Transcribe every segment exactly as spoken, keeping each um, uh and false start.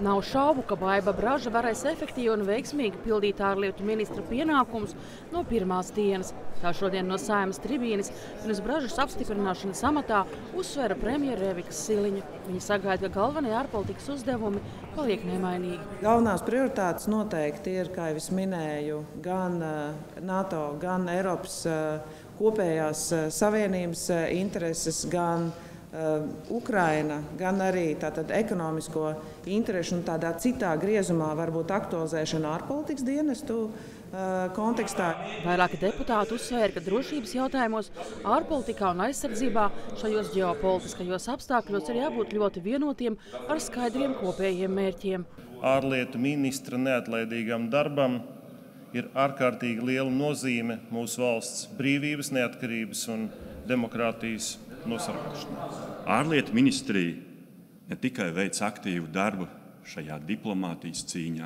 Nav šaubu, ka Baiba Braža varēs efektīvi un veiksmīgi pildīt ārlietu ministra pienākumus no pirmās dienas. Tā šodien no Saeimas tribīnes pirms Bražas apstiprināšanas amatā uzsvēra premjera Revika Siliņa. Viņa sagaida, ka galvenie ārpolitikas uzdevumi paliek nemainīgi. Galvenās prioritātes noteikti ir, kā jau es minēju, gan NATO, gan Eiropas kopējās savienības intereses, gan Uh, Ukraina, gan arī tātad ekonomisko interešu un tādā citā griezumā varbūt aktualizēšana ārpolitikas dienestu uh, kontekstā. Vairāki deputāti uzsvēra, ka drošības jautājumos, ārpolitikā un aizsardzībā šajos ģeopolitiskajos apstākļos ir jābūt ļoti vienotiem ar skaidriem kopējiem mērķiem. Ārlietu ministra neatlaidīgam darbam ir ārkārtīgi liela nozīme mūsu valsts brīvības, neatkarības un demokrātijas nosargāšanā. Ārlietu ministrija ne tikai veic aktīvu darbu šajā diplomātijas cīņā,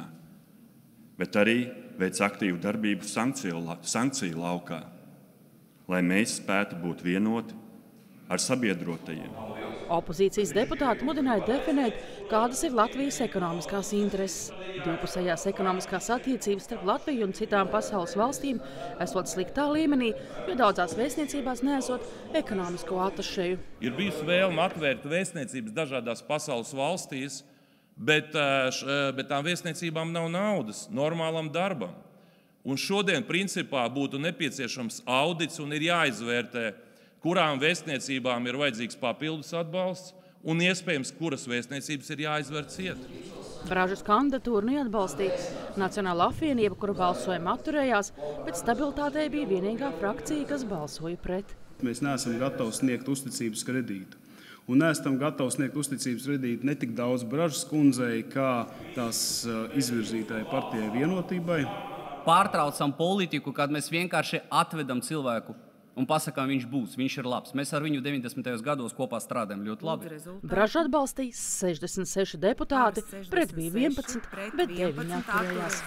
bet arī veic aktīvu darbību sankciju, sankciju laukā, lai mēs spētu būt vienoti ar sabiedrotajiem. Opozīcijas deputāti mudināja definēt, kādas ir Latvijas ekonomiskās intereses. Divpusējās ekonomiskās attiecības starp Latviju un citām pasaules valstīm esot sliktā līmenī, jo daudzās vēstniecībās neesot ekonomisko atašeju. Ir bijusi vēlme atvērt vēstniecības dažādās pasaules valstīs, bet, bet tām vēstniecībām nav naudas normālam darbam. Un šodien principā būtu nepieciešams audits un ir jāizvērtē, kurām vēstniecībām ir vajadzīgs papildus atbalsts un iespējams, kuras vēstniecības ir jāizver ciet. Bražas kandidatūru neatbalstīja Nacionālā apvienība, kura balsojuma atturējās, bet stabilitātei bija vienīgā frakcija, kas balsoja pret. Mēs neesam gatavi sniegt uzticības kredītu. Un neesam gatavi sniegt uzticības kredītu ne tik daudz Bražas kundzei, kā tās izvirzītāji partijai Vienotībai. Pārtraucam politiku, kad mēs vienkārši atvedam cilvēku un pasakām, viņš būs, viņš ir labs. Mēs ar viņu deviņdesmitajos gados kopā strādājam ļoti labi. Bražu atbalstīja sešdesmit seši deputāti, pret bija vienpadsmit, bet deviņi atturējās.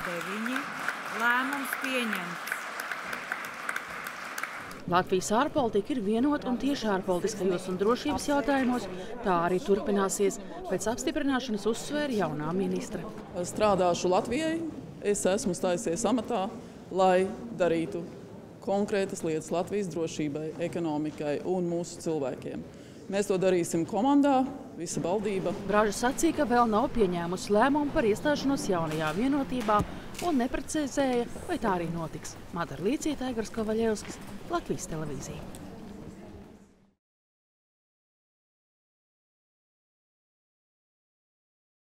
Lēmums pieņemts. Latvijas ārpolitika ir vienota un tieši ārpolitiskajos un drošības jautājumos tā arī turpināsies. Pēc apstiprināšanas uzsvēra jaunā ministra. Strādāšu Latvijai, es esmu stājusies amatā, lai darītu konkrētas lietas Latvijas drošībai, ekonomikai un mūsu cilvēkiem. Mēs to darīsim komandā, visa valdība. Braža sacīja, ka vēl nav pieņēmusi lēmumu par iestāšanos jaunajā vienotībā un neprecizēja, vai tā arī notiks. Madara Līcīte, Aigars Kovaļevskis, Latvijas televīzija.